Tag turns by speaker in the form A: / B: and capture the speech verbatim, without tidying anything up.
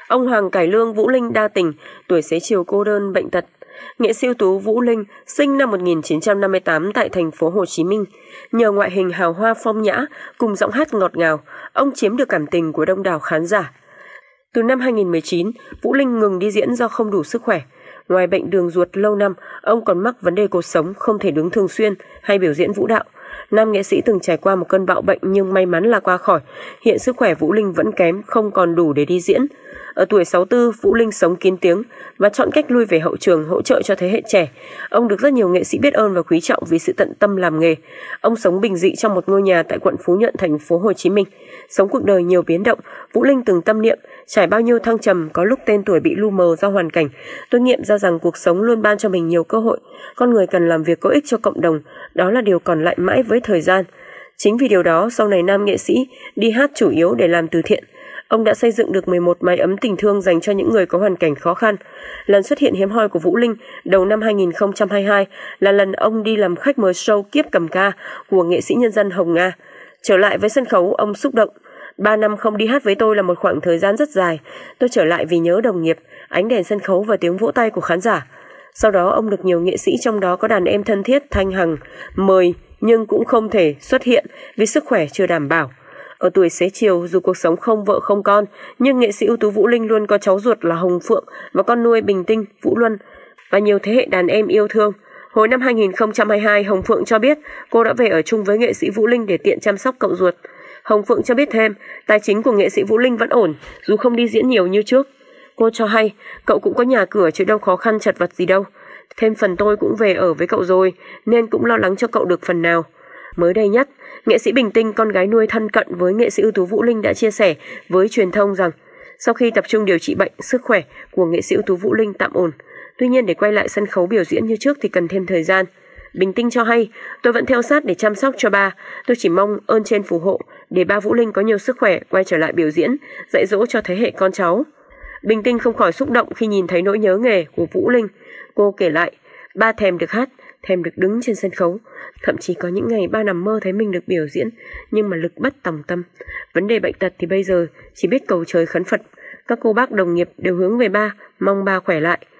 A: Ông Hoàng cải lương Vũ Linh đa tình, tuổi xế chiều cô đơn bệnh tật. Nghệ sĩ ưu tú Vũ Linh sinh năm một nghìn chín trăm năm mươi tám tại thành phố Hồ Chí Minh. Nhờ ngoại hình hào hoa phong nhã cùng giọng hát ngọt ngào, ông chiếm được cảm tình của đông đảo khán giả. Từ năm hai nghìn không trăm mười chín, Vũ Linh ngừng đi diễn do không đủ sức khỏe. Ngoài bệnh đường ruột lâu năm, ông còn mắc vấn đề cột sống, không thể đứng thường xuyên hay biểu diễn vũ đạo. Nam nghệ sĩ từng trải qua một cơn bạo bệnh nhưng may mắn là qua khỏi. Hiện sức khỏe Vũ Linh vẫn kém, không còn đủ để đi diễn. Ở tuổi sáu mươi tư, Vũ Linh sống kín tiếng và chọn cách lui về hậu trường hỗ trợ cho thế hệ trẻ. Ông được rất nhiều nghệ sĩ biết ơn và quý trọng vì sự tận tâm làm nghề. Ông sống bình dị trong một ngôi nhà tại quận Phú Nhuận, thành phố Hồ Chí Minh. Sống cuộc đời nhiều biến động, Vũ Linh từng tâm niệm, trải bao nhiêu thăng trầm, có lúc tên tuổi bị lu mờ do hoàn cảnh. Tôi nghiệm ra rằng cuộc sống luôn ban cho mình nhiều cơ hội. Con người cần làm việc có ích cho cộng đồng, đó là điều còn lại mãi với thời gian. Chính vì điều đó, sau này nam nghệ sĩ đi hát chủ yếu để làm từ thiện. Ông đã xây dựng được mười một mái ấm tình thương dành cho những người có hoàn cảnh khó khăn. Lần xuất hiện hiếm hoi của Vũ Linh đầu năm hai nghìn không trăm hai mươi hai là lần ông đi làm khách mời show Kiếp Cầm Ca của nghệ sĩ nhân dân Hồng Nga. Trở lại với sân khấu, ông xúc động. Ba năm không đi hát với tôi là một khoảng thời gian rất dài. Tôi trở lại vì nhớ đồng nghiệp, ánh đèn sân khấu và tiếng vỗ tay của khán giả. Sau đó ông được nhiều nghệ sĩ, trong đó có đàn em thân thiết Thanh Hằng, mời nhưng cũng không thể xuất hiện vì sức khỏe chưa đảm bảo. Ở tuổi xế chiều, dù cuộc sống không vợ không con, nhưng nghệ sĩ ưu tú Vũ Linh luôn có cháu ruột là Hồng Phượng và con nuôi Bình Tinh, Vũ Luân và nhiều thế hệ đàn em yêu thương. Hồi năm hai nghìn không trăm hai mươi hai, Hồng Phượng cho biết cô đã về ở chung với nghệ sĩ Vũ Linh để tiện chăm sóc cậu ruột. Hồng Phượng cho biết thêm, tài chính của nghệ sĩ Vũ Linh vẫn ổn, dù không đi diễn nhiều như trước. Cô cho hay, cậu cũng có nhà cửa chứ đâu khó khăn chật vật gì đâu. Thêm phần tôi cũng về ở với cậu rồi, nên cũng lo lắng cho cậu được phần nào. Mới đây nhất, nghệ sĩ Bình Tinh, con gái nuôi thân cận với nghệ sĩ ưu tú Vũ Linh đã chia sẻ với truyền thông rằng sau khi tập trung điều trị bệnh, sức khỏe của nghệ sĩ ưu tú Vũ Linh tạm ổn. Tuy nhiên để quay lại sân khấu biểu diễn như trước thì cần thêm thời gian. Bình Tinh cho hay, tôi vẫn theo sát để chăm sóc cho ba. Tôi chỉ mong ơn trên phù hộ để ba Vũ Linh có nhiều sức khỏe, quay trở lại biểu diễn, dạy dỗ cho thế hệ con cháu. Bình Tinh không khỏi xúc động khi nhìn thấy nỗi nhớ nghề của Vũ Linh. Cô kể lại, ba thèm được hát, thèm được đứng trên sân khấu. Thậm chí có những ngày ba nằm mơ thấy mình được biểu diễn, nhưng mà lực bất tòng tâm. Vấn đề bệnh tật thì bây giờ chỉ biết cầu trời khấn Phật. Các cô bác đồng nghiệp đều hướng về ba, mong ba khỏe lại.